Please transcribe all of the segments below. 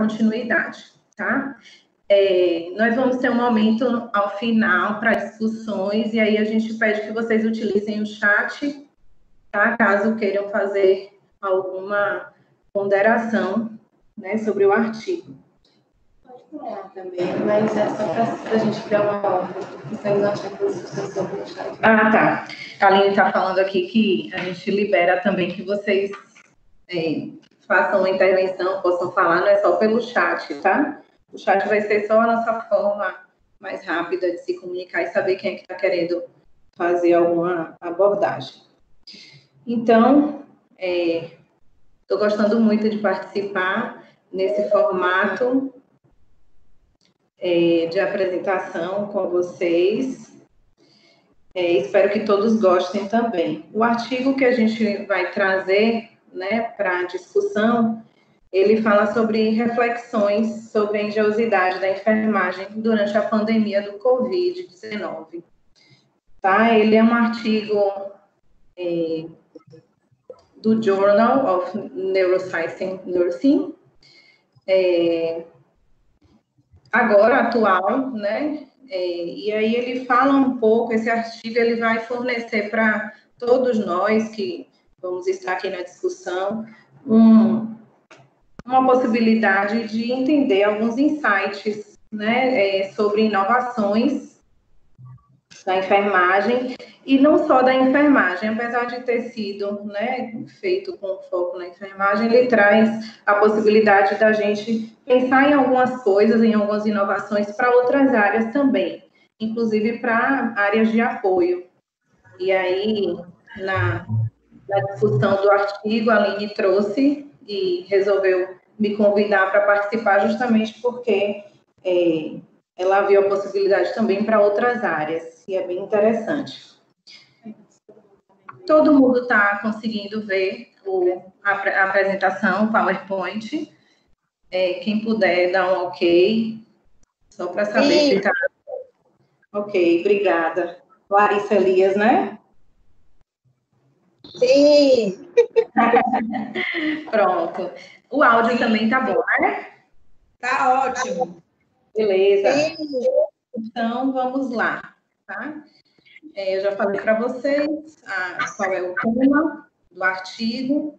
continuidade, tá? Nós vamos ter um momento ao final para discussões, e aí a gente pede que vocês utilizem o chat, tá? Caso queiram fazer alguma ponderação, né, sobre o artigo. Pode falar também, mas é só para a gente criar uma ordem. Vocês não acham que as discussões sobre o chat? Ah, tá. A Aline está falando aqui que a gente libera também que vocês façam uma intervenção, possam falar, não é só pelo chat, tá? O chat vai ser só a nossa forma mais rápida de se comunicar e saber quem é que está querendo fazer alguma abordagem. Então, estou gostando muito de participar nesse formato de apresentação com vocês. Espero que todos gostem também. O artigo que a gente vai trazer, né, para a discussão, ele fala sobre reflexões sobre a engenhosidade da enfermagem durante a pandemia do Covid-19. Tá? Ele é um artigo do Journal of Neuroscience and Nursing, agora atual, né? E aí ele fala um pouco, esse artigo ele vai fornecer para todos nós que vamos estar aqui na discussão uma possibilidade de entender alguns insights, né, sobre inovações da enfermagem, e não só da enfermagem, apesar de ter sido, né, feito com foco na enfermagem, ele traz a possibilidade da gente pensar em algumas coisas, em algumas inovações para outras áreas também, inclusive para áreas de apoio. E aí, na discussão do artigo, a Aline trouxe e resolveu me convidar para participar justamente porque ela viu a possibilidade também para outras áreas, e é bem interessante. Todo mundo está conseguindo ver a apresentação, o PowerPoint. Quem puder dar um ok, só para saber se está... Ok, obrigada. Larissa Elias, né? Sim! Pronto. O áudio também tá bom, né? Tá ótimo. Beleza. Sim. Então, vamos lá, tá? Eu já falei para vocês qual é o tema do artigo.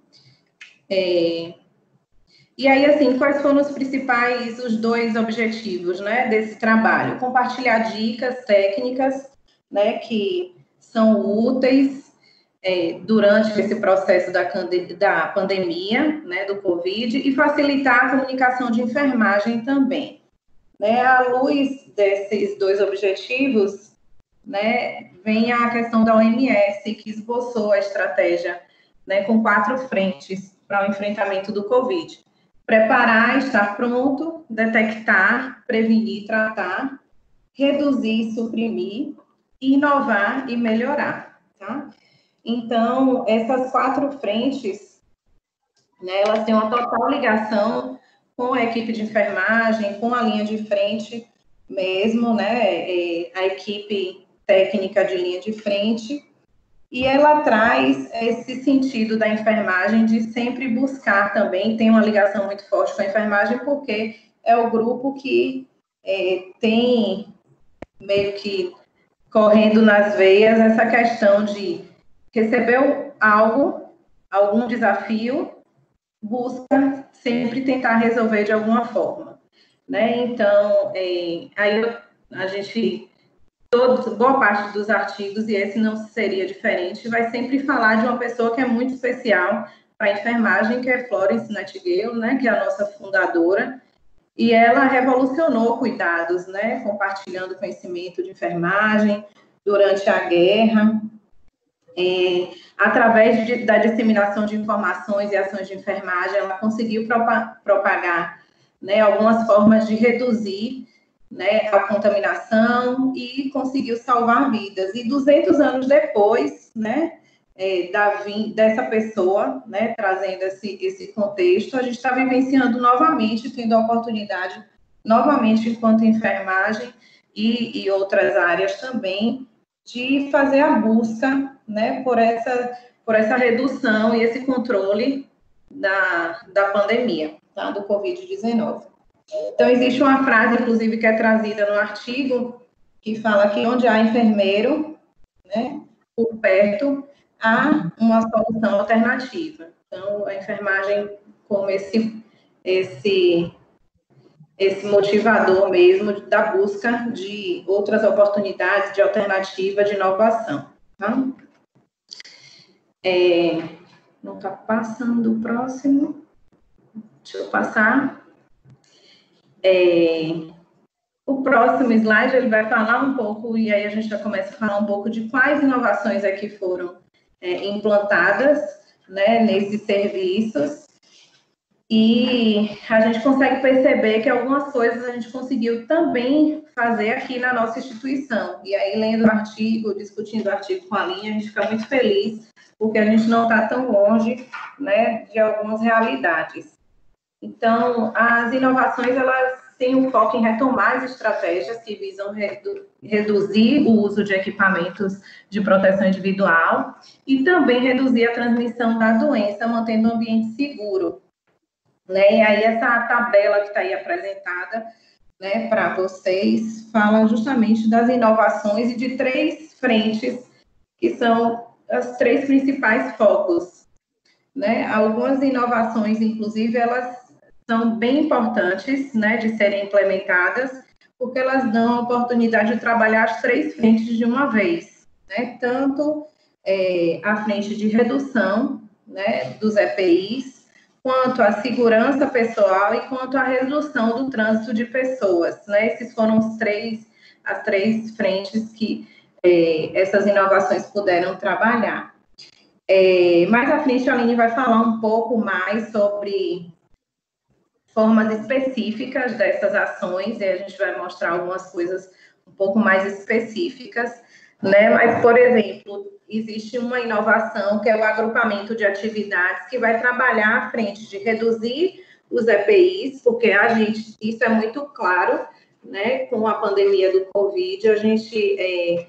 E aí, assim, quais foram os dois objetivos, né, desse trabalho? Compartilhar dicas técnicas, né, que são úteis durante esse processo da pandemia, né, do Covid, e facilitar a comunicação de enfermagem também. Né, à luz desses dois objetivos, né, vem a questão da OMS, que esboçou a estratégia, né, com 4 frentes para o enfrentamento do Covid. Preparar, estar pronto, detectar, prevenir, tratar, reduzir, suprimir, inovar e melhorar, tá? Então, essas 4 frentes, né, elas têm uma total ligação com a equipe de enfermagem, com a linha de frente mesmo, né, a equipe técnica de linha de frente, e ela traz esse sentido da enfermagem de sempre buscar também, tem uma ligação muito forte com a enfermagem, porque é o grupo que tem meio que correndo nas veias essa questão de receber algum desafio, busca sempre tentar resolver de alguma forma, né? Então, aí a gente, boa parte dos artigos, e esse não seria diferente, vai sempre falar de uma pessoa que é muito especial para a enfermagem, que é Florence Nightingale, né? Que é a nossa fundadora, e ela revolucionou cuidados, né? Compartilhando conhecimento de enfermagem durante a guerra, através da disseminação de informações e ações de enfermagem, ela conseguiu propagar, né, algumas formas de reduzir, né, a contaminação e conseguiu salvar vidas. E 200 anos depois, né, dessa pessoa, né, trazendo esse contexto, a gente está vivenciando novamente, tendo a oportunidade, novamente, enquanto enfermagem e outras áreas também, de fazer a busca, né, por essa redução e esse controle da pandemia, tá, do Covid-19. Então, existe uma frase, inclusive, que é trazida no artigo, que fala que onde há enfermeiro, né, por perto, há uma solução alternativa. Então, a enfermagem como esse motivador mesmo da busca de outras oportunidades, de alternativa, de inovação. Tá? Não está passando o próximo. Deixa eu passar. O próximo slide ele vai falar um pouco, e aí a gente já começa a falar um pouco de quais inovações é que foram implantadas, né, nesses serviços. E a gente consegue perceber que algumas coisas a gente conseguiu também fazer aqui na nossa instituição. E aí, lendo o artigo, discutindo o artigo com a Aline, a gente fica muito feliz, porque a gente não está tão longe, né, de algumas realidades. Então, as inovações, elas têm um foco em retomar as estratégias que visam reduzir o uso de equipamentos de proteção individual e também reduzir a transmissão da doença, mantendo o ambiente seguro. Né? E aí, essa tabela que está aí apresentada, né, para vocês, fala justamente das inovações e de 3 frentes, que são os 3 principais focos. Né? Algumas inovações, inclusive, elas são bem importantes, né, de serem implementadas, porque elas dão a oportunidade de trabalhar as 3 frentes de uma vez. Né? Tanto a frente de redução, né, dos EPIs, quanto à segurança pessoal e quanto à redução do trânsito de pessoas. Né? Esses foram as três frentes que essas inovações puderam trabalhar. Mais à frente, a Aline vai falar um pouco mais sobre formas específicas dessas ações, e a gente vai mostrar algumas coisas um pouco mais específicas, né? Mas, por exemplo, existe uma inovação que é o agrupamento de atividades que vai trabalhar à frente de reduzir os EPIs, porque isso é muito claro, né? Com a pandemia do Covid, a gente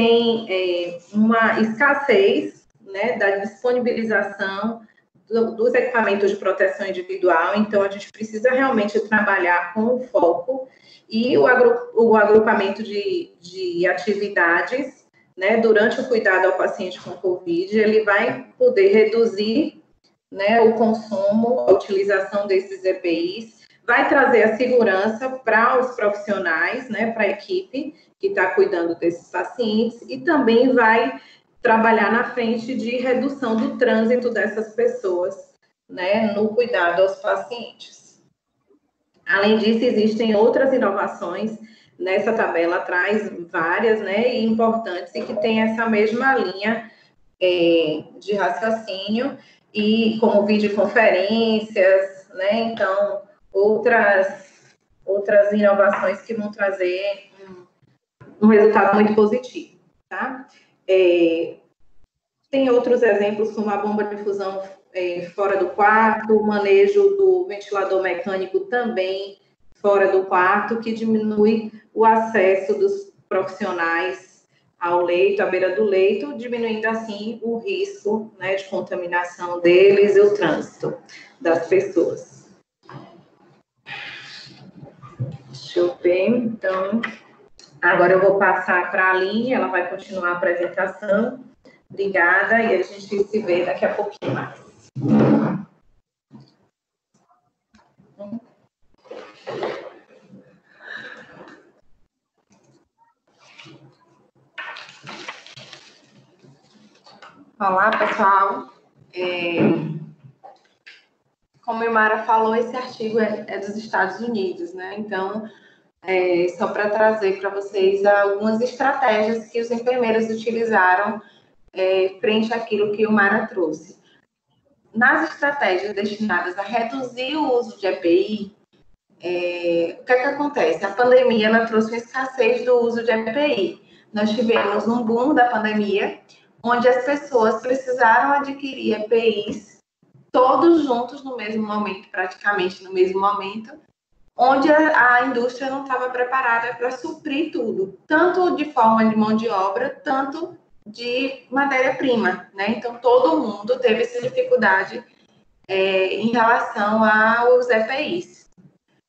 tem uma escassez, né, da disponibilização dos equipamentos de proteção individual, então a gente precisa realmente trabalhar com o foco e o agrupamento de atividades, né, durante o cuidado ao paciente com Covid, ele vai poder reduzir, né, o consumo, a utilização desses EPIs, vai trazer a segurança para os profissionais, né, para a equipe que está cuidando desses pacientes e também vai trabalhar na frente de redução do trânsito dessas pessoas, né, no cuidado aos pacientes. Além disso, existem outras inovações, nessa tabela traz várias, né, e importantes, e que tem essa mesma linha de raciocínio, e como videoconferências, né, então, outras inovações que vão trazer um resultado muito positivo, tá? Tem outros exemplos, como a bomba de difusão fora do quarto, o manejo do ventilador mecânico também fora do quarto, que diminui o acesso dos profissionais ao leito, à beira do leito, diminuindo assim o risco, né, de contaminação deles e o trânsito das pessoas. Deixa eu ver, então, agora eu vou passar para a Aline, ela vai continuar a apresentação. Obrigada, e a gente se vê daqui a pouquinho mais. Olá, pessoal. Como a Imara falou, esse artigo é dos Estados Unidos, né? Então, só para trazer para vocês algumas estratégias que os enfermeiros utilizaram frente àquilo que o Mara trouxe. Nas estratégias destinadas a reduzir o uso de EPI, o que é que acontece? A pandemia ela trouxe uma escassez do uso de EPI. Nós tivemos um boom da pandemia, onde as pessoas precisaram adquirir EPIs todos juntos no mesmo momento, praticamente no mesmo momento, onde a indústria não estava preparada para suprir tudo, tanto de forma de mão de obra, tanto de matéria-prima, né? Então, todo mundo teve essa dificuldade em relação aos EPIs.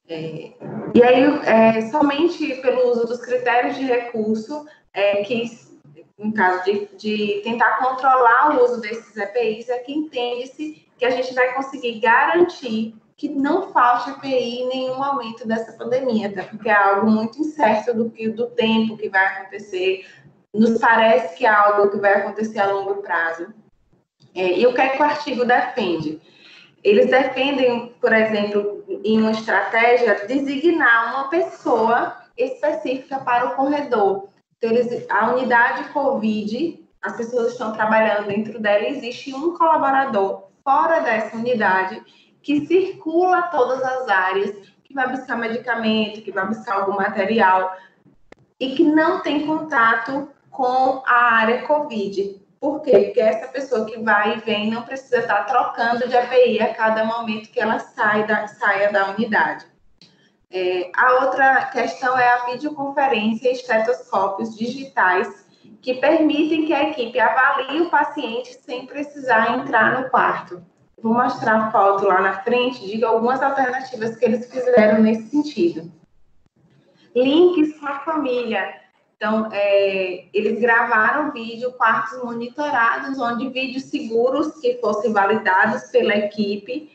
E aí, somente pelo uso dos critérios de recurso, que, no caso de tentar controlar o uso desses EPIs, é que entende-se que a gente vai conseguir garantir que não falte EPI em nenhum momento dessa pandemia, até porque é algo muito incerto do tempo que vai acontecer, nos parece que é algo que vai acontecer a longo prazo. E o que é que o artigo defende? Eles defendem, por exemplo, em uma estratégia, designar uma pessoa específica para o corredor. Então, a unidade COVID, as pessoas estão trabalhando dentro dela, existe um colaborador fora dessa unidade que circula todas as áreas, que vai buscar medicamento, que vai buscar algum material e que não tem contato com a área COVID. Por quê? Porque essa pessoa que vai e vem não precisa estar trocando de EPI a cada momento que ela saia da unidade. A outra questão é a videoconferência e estetoscópios digitais que permitem que a equipe avalie o paciente sem precisar entrar no quarto. Vou mostrar a foto lá na frente de algumas alternativas que eles fizeram nesse sentido. Links com a família. Então, eles gravaram vídeo, quartos monitorados, onde vídeos seguros que fossem validados pela equipe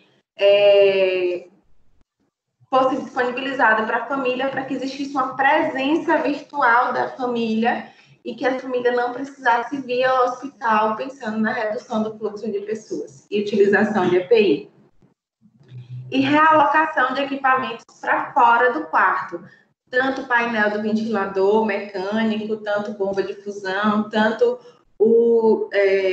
fossem disponibilizados para a família, para que existisse uma presença virtual da família e que a família não precisasse vir ao hospital pensando na redução do fluxo de pessoas e utilização de EPI. E realocação de equipamentos para fora do quarto. Tanto o painel do ventilador mecânico, tanto bomba de fusão, tanto o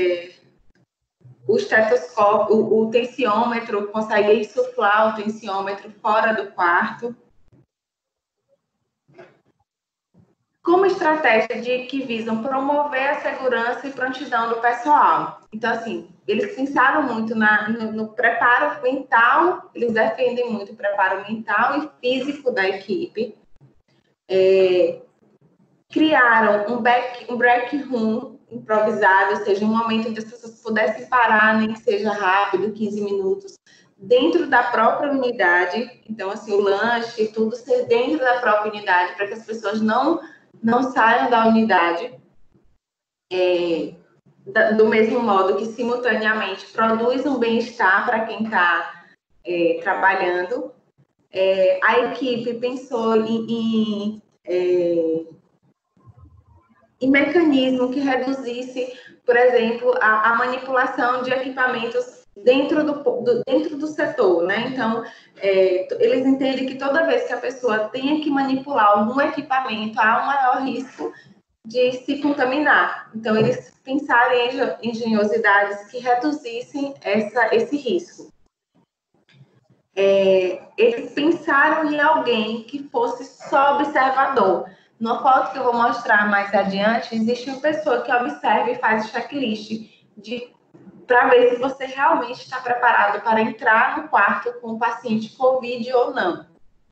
estetoscópio, o tensiômetro, consegue insuflar o tensiômetro fora do quarto. Como estratégia que visam promover a segurança e prontidão do pessoal. Então, assim, eles pensaram muito no preparo mental, eles defendem muito o preparo mental e físico da equipe. Criaram um break room improvisado, ou seja, um momento onde as pessoas pudessem parar, nem que seja rápido, 15 minutos, dentro da própria unidade. Então, assim, o lanche, tudo ser dentro da própria unidade, para que as pessoas não saiam da unidade. Do mesmo modo que, simultaneamente, produz um bem-estar para quem está trabalhando. A equipe pensou em mecanismo que reduzisse, por exemplo, a manipulação de equipamentos dentro do setor, né? Então, eles entendem que toda vez que a pessoa tenha que manipular algum equipamento, há um maior risco de se contaminar. Então, eles pensaram em engenhosidades que reduzissem esse risco. Eles pensaram em alguém que fosse só observador. Na foto que eu vou mostrar mais adiante, existe uma pessoa que observa e faz o checklist para ver se você realmente está preparado para entrar no quarto com o paciente COVID ou não.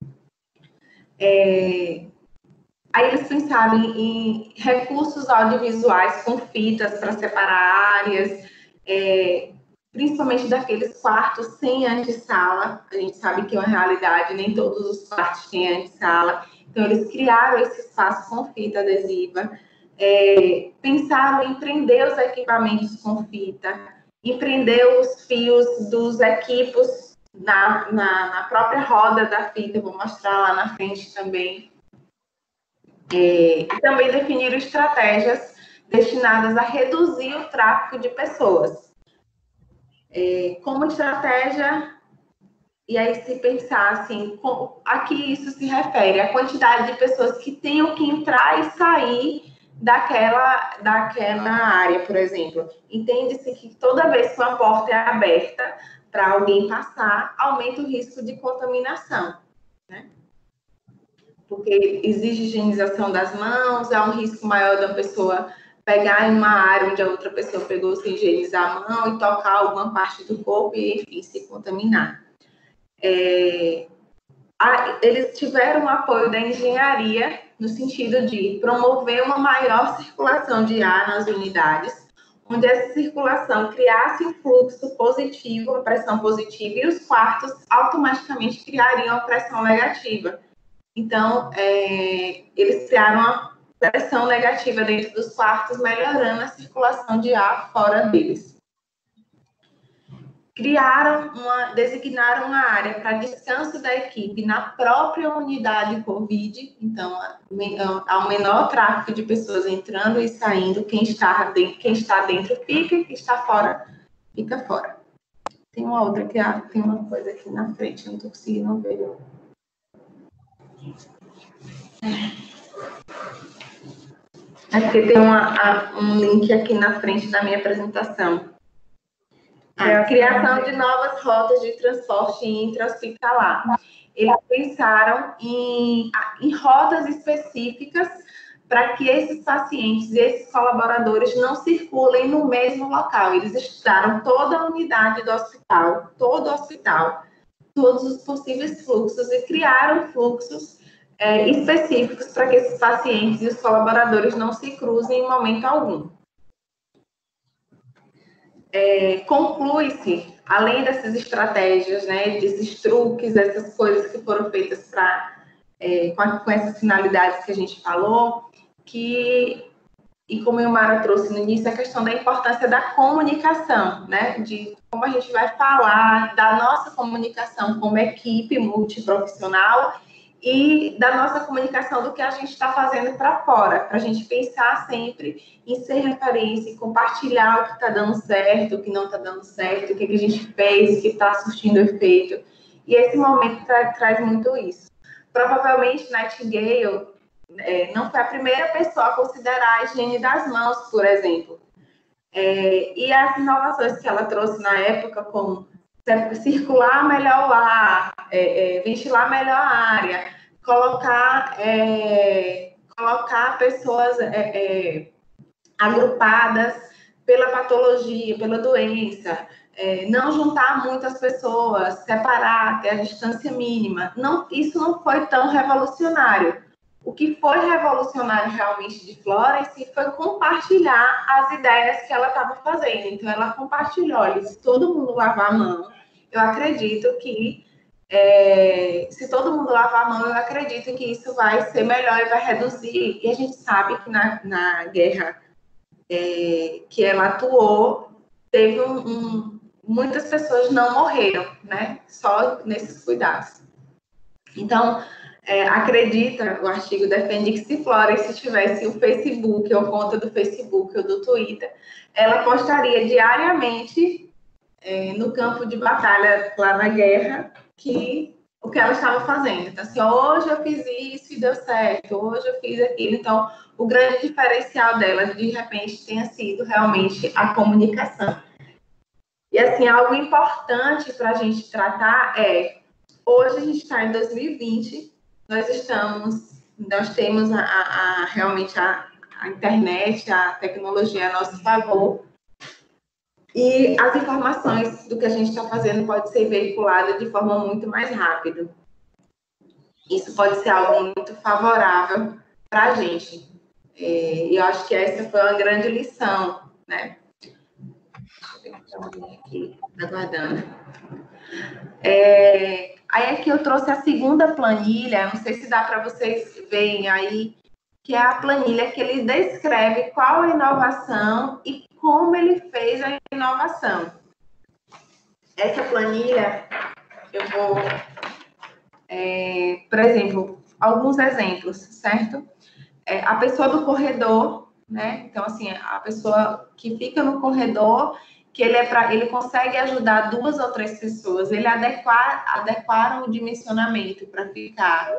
Aí eles pensaram em recursos audiovisuais com fitas para separar áreas, principalmente daqueles quartos sem antessala. A gente sabe que é uma realidade, nem todos os quartos têm antessala. Então, eles criaram esse espaço com fita adesiva, pensaram em prender os equipamentos com fita, em prender os fios dos equipos na própria roda da fita. Eu vou mostrar lá na frente também. E também definiram estratégias destinadas a reduzir o tráfego de pessoas. Como estratégia, e aí se pensar assim, a que isso se refere? A quantidade de pessoas que tenham que entrar e sair daquela área, por exemplo. Entende-se que toda vez que uma porta é aberta para alguém passar, aumenta o risco de contaminação, né? Porque exige higienização das mãos, há um risco maior da pessoa pegar em uma área onde a outra pessoa pegou sem higienizar a mão e tocar alguma parte do corpo e, enfim, se contaminar. Eles tiveram o apoio da engenharia no sentido de promover uma maior circulação de ar nas unidades, onde essa circulação criasse um fluxo positivo, uma pressão positiva, e os quartos automaticamente criariam a pressão negativa. Então, eles criaram uma pressão negativa dentro dos quartos, melhorando a circulação de ar fora deles. Designaram uma área para descanso da equipe na própria unidade COVID, então há um menor tráfego de pessoas entrando e saindo, quem está dentro fica, quem está fora fica fora. Tem uma outra tem uma coisa aqui na frente, eu não estou conseguindo ver. É porque tem um link aqui na frente da minha apresentação. A criação de novas rotas de transporte intra-hospitalar. Eles pensaram em rotas específicas para que esses pacientes e esses colaboradores não circulem no mesmo local. Eles estudaram toda a unidade do hospital, todo o hospital, todos os possíveis fluxos e criaram fluxos específicos para que esses pacientes e os colaboradores não se cruzem em momento algum. Conclui-se, além dessas estratégias, né, desses truques, essas coisas que foram feitas com essas finalidades que a gente falou, e como a Ilmara trouxe no início, a questão da importância da comunicação, né, de como a gente vai falar da nossa comunicação como equipe multiprofissional e da nossa comunicação do que a gente está fazendo para fora, para a gente pensar sempre em ser referência, em compartilhar o que está dando certo, o que não está dando certo, o que a gente fez, o que está surtindo efeito. E esse momento traz muito isso. Provavelmente, Nightingale não foi a primeira pessoa a considerar a higiene das mãos, por exemplo. E as inovações que ela trouxe na época, como circular melhor o ar, ventilar melhor a área, colocar pessoas agrupadas pela patologia, pela doença, não juntar muitas pessoas, separar, ter a distância mínima. Isso não foi tão revolucionário. O que foi revolucionário realmente de Florence foi compartilhar as ideias que ela estava fazendo. Então, ela compartilhou, olha, se todo mundo lavar a mão, eu acredito que, se todo mundo lavar a mão, eu acredito que isso vai ser melhor e vai reduzir. E a gente sabe que na guerra que ela atuou, teve muitas pessoas não morreram, né? Só nesses cuidados. Então, o artigo defende que se Florence tivesse o Facebook, ou conta do Facebook ou do Twitter, ela postaria diariamente no campo de batalha lá na guerra o que ela estava fazendo. Então, assim, hoje eu fiz isso e deu certo, hoje eu fiz aquilo. Então, o grande diferencial dela, de repente, tenha sido realmente a comunicação. E, assim, algo importante para a gente tratar hoje a gente está em 2020, nós temos realmente a internet, a tecnologia a nosso favor, e as informações do que a gente está fazendo pode ser veiculada de forma muito mais rápida. Isso pode ser algo muito favorável para a gente. E eu acho que essa foi uma grande lição, né? Deixa eu ver aqui, aguardando. Aí aqui eu trouxe a segunda planilha, não sei se dá para vocês verem aí, que é a planilha que ele descreve qual a inovação e como ele fez a inovação. Essa planilha, eu vou, por exemplo, alguns exemplos, certo? A pessoa do corredor, né? Então, assim, a pessoa que fica no corredor, que ele consegue ajudar 2 ou 3 pessoas, ele adequaram o dimensionamento para ficar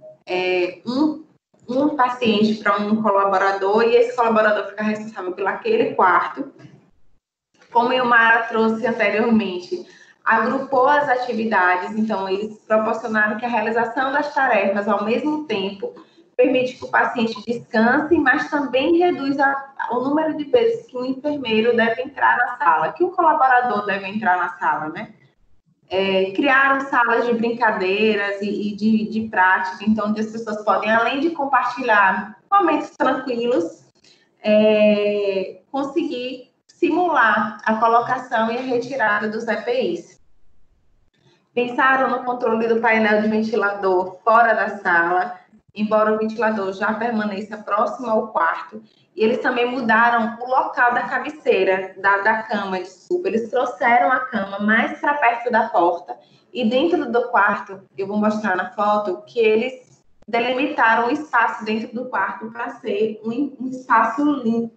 um paciente para um colaborador, e esse colaborador fica responsável por aquele quarto. Como a Ilmara trouxe anteriormente, agrupou as atividades, então eles proporcionaram que a realização das tarefas ao mesmo tempo permite que o paciente descanse, mas também reduz o número de vezes que um enfermeiro deve entrar na sala, que um colaborador deve entrar na sala, né? Criaram salas de brincadeiras e de prática, então onde as pessoas podem, além de compartilhar momentos tranquilos, conseguir simular a colocação e a retirada dos EPIs. Pensaram no controle do painel de ventilador fora da sala, embora o ventilador já permaneça próximo ao quarto. E eles também mudaram o local da cabeceira, da cama, desculpa. Eles trouxeram a cama mais para perto da porta. E dentro do quarto, eu vou mostrar na foto, que eles delimitaram o espaço dentro do quarto para ser um espaço limpo,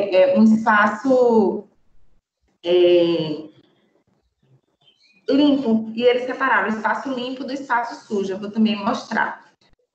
limpo. E eles separaram o espaço limpo do espaço sujo. Eu vou também mostrar.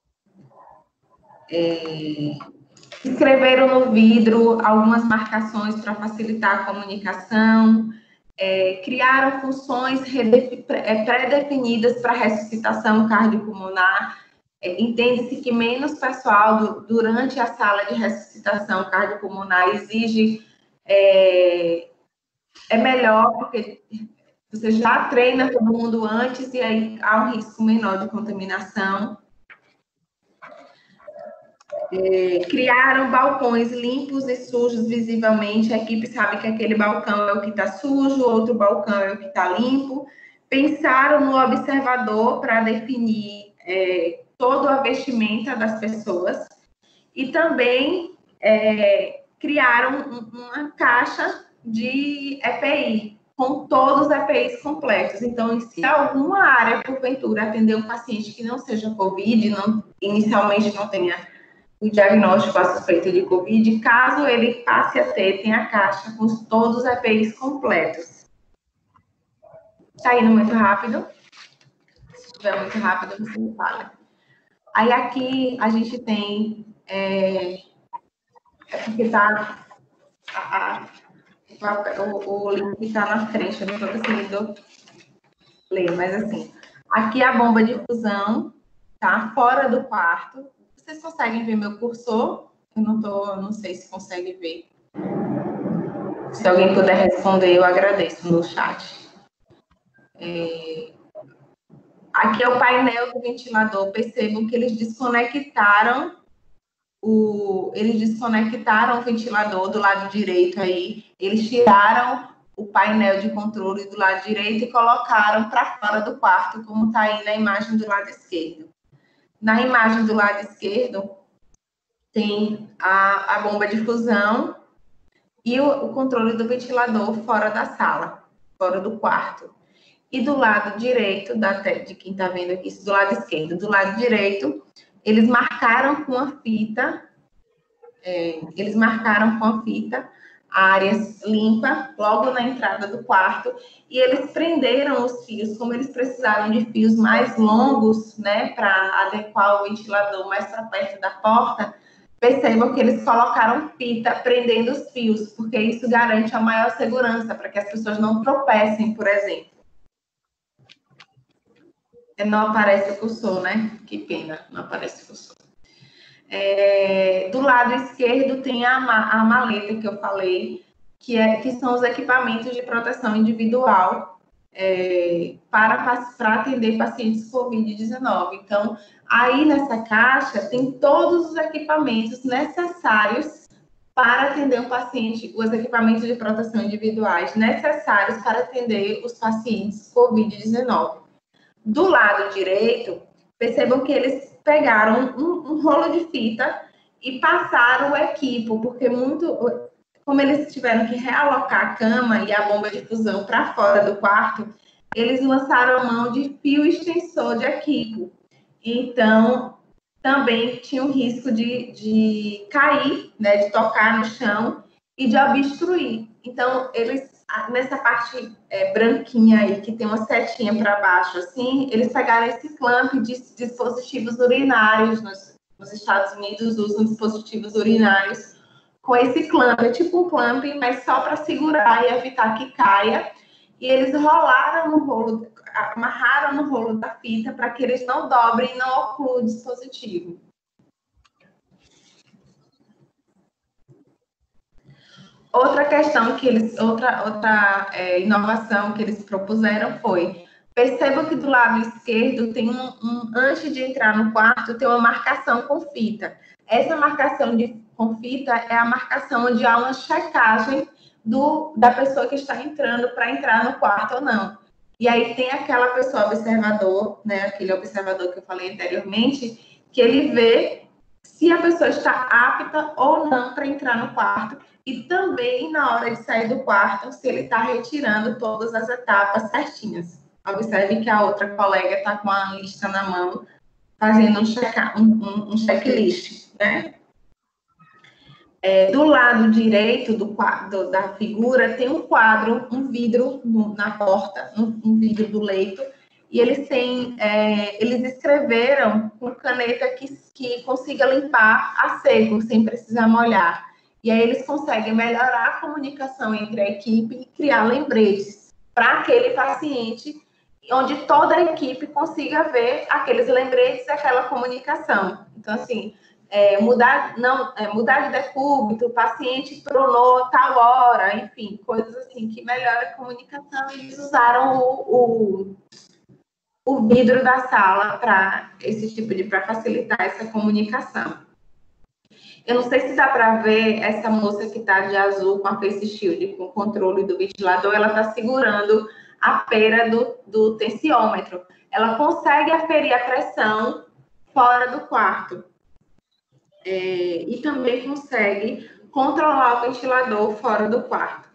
Escreveram no vidro algumas marcações para facilitar a comunicação, criaram funções pré-definidas para ressuscitação cardiopulmonar. Entende-se que menos pessoal durante a sala de ressuscitação cardiopulmonar exige, é melhor, porque você já treina todo mundo antes e aí há um risco menor de contaminação. Criaram balcões limpos e sujos visivelmente. A equipe sabe que aquele balcão é o que está sujo, outro balcão é o que está limpo. Pensaram no observador para definir toda a vestimenta das pessoas. E também criaram uma caixa de EPI, com todos os EPIs completos. Então, se alguma área, porventura, atender um paciente que não seja COVID, inicialmente não tenha o diagnóstico, a suspeita de COVID, caso ele passe a ter, tem a caixa com todos os EPIs completos. Está indo muito rápido? Se estiver muito rápido, você me fala. Aí aqui a gente tem... porque está... O link está na frente, eu não estou conseguindo ler, mas assim... Aqui a bomba de fusão, tá? Fora do quarto. Vocês conseguem ver meu cursor? Eu não sei se consegue ver. Se alguém puder responder, eu agradeço no chat. Aqui é o painel do ventilador. Percebam que eles desconectaram o ventilador do lado direito aí. Eles tiraram o painel de controle do lado direito e colocaram para fora do quarto, como está aí na imagem do lado esquerdo. Na imagem do lado esquerdo, tem a bomba de fusão e o controle do ventilador fora da sala, fora do quarto. E do lado direito, de quem está vendo aqui, do lado esquerdo, do lado direito, eles marcaram com a fita, a área limpa, logo na entrada do quarto, e eles prenderam os fios, como eles precisaram de fios mais longos, né, para adequar o ventilador mais para perto da porta. Percebam que eles colocaram fita prendendo os fios, porque isso garante a maior segurança, para que as pessoas não tropecem, por exemplo. Não aparece o cursor, né? Que pena, não aparece o cursor. Do lado esquerdo tem a maleta que eu falei, que são os equipamentos de proteção individual para atender pacientes COVID-19. Então, aí nessa caixa tem todos os equipamentos necessários para atender um paciente, os equipamentos de proteção individuais necessários para atender os pacientes COVID-19. Do lado direito, percebam que eles pegaram um rolo de fita e passaram o equipo, porque como eles tiveram que realocar a cama e a bomba de fusão para fora do quarto, eles lançaram a mão de fio extensor de equipo. Então, também tinha o risco de cair, né, de tocar no chão e de obstruir. Então, eles, nessa parte branquinha aí, que tem uma setinha para baixo, assim, eles pegaram esse clamp de dispositivos urinários. Nos Estados Unidos usam dispositivos urinários com esse clamp. É tipo um clamp, mas só para segurar e evitar que caia. E eles rolaram no rolo, amarraram no rolo da fita para que eles não dobrem e não ocluam o dispositivo. Outra questão que eles, outra inovação que eles propuseram foi: percebam que do lado esquerdo tem antes de entrar no quarto, tem uma marcação com fita. Essa marcação com fita é a marcação onde há uma checagem da pessoa que está entrando para entrar no quarto ou não. E aí tem aquela pessoa observador, né, aquele observador que eu falei anteriormente, que ele vê se a pessoa está apta ou não para entrar no quarto e também na hora de sair do quarto, se ele está retirando todas as etapas certinhas. Observe que a outra colega está com a lista na mão, fazendo um checklist, né? Do lado direito da figura tem um quadro, um vidro na porta, um vidro do leito, e eles escreveram com caneta que consiga limpar a seco, sem precisar molhar. E aí eles conseguem melhorar a comunicação entre a equipe e criar lembretes para aquele paciente, onde toda a equipe consiga ver aqueles lembretes e aquela comunicação. Então, assim, mudar de decúbito, o paciente pronou tal hora, enfim, coisas assim que melhoram a comunicação. E eles usaram o vidro da sala para facilitar essa comunicação. Eu não sei se dá para ver essa moça que está de azul com a face shield, com o controle do ventilador, ela está segurando a pera do tensiômetro. Ela consegue aferir a pressão fora do quarto. E também consegue controlar o ventilador fora do quarto.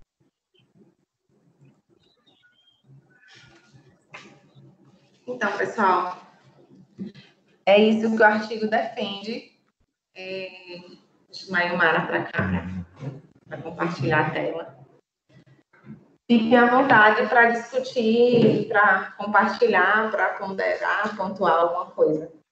Então, pessoal, é isso que o artigo defende. Deixa a Mara para cá, para compartilhar a tela. Fiquem à vontade para discutir, para compartilhar, para ponderar, pontuar alguma coisa.